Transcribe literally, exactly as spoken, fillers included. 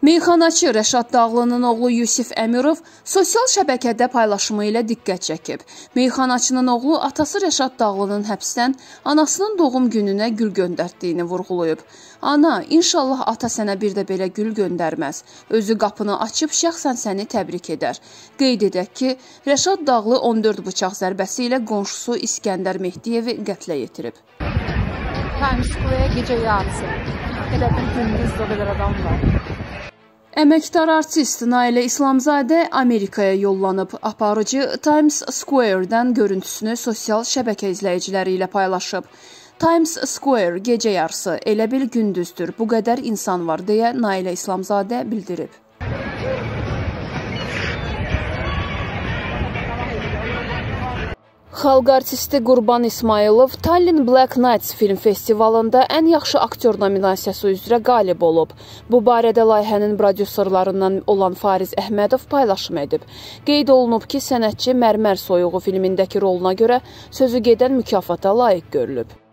Meyxanaçı Rəşad Dağlının oğlu Yusif Əmirov sosial şəbəkədə paylaşımı ilə diqqət çəkib. Meyxanaçının oğlu atası Rəşad Dağlının həbsdən anasının doğum gününə gül göndərdiyini vurğulayıb. Ana, inşallah ata sənə bir də belə gül göndərməz. Özü qapını açıb şəxsən səni təbrik edər. Qeyd edək ki, Rəşad Dağlı on dörd bıçaq zərbəsi ilə qonşusu İskəndər Mehdiyevi qətlə yetirib. Times Square gecə yarısı. Elə bir gündüz o qədər adam var. Əməkdar artist Nailə İslamzadə Amerikaya yollanıb. Aparıcı Times Square-dən görüntüsünü sosial şəbəkə izləyiciləri ilə paylaşıb. Times Square gecə yarısı, elə bil gündüzdür, bu qədər insan var, deyə Nailə İslamzadə bildirib. Xalq artisti Qurban İsmailov Tallinn Black Nights film festivalında ən yaxşı aktyor nominasiyası üzrə qalib olub. Bu barədə layihənin prodüserlarından olan Fariz Əhmədov paylaşım edib. Qeyd olunub ki, sənətçi Mərmər Soyuğu filmindəki roluna görə sözü gedən mükafata layiq görülüb.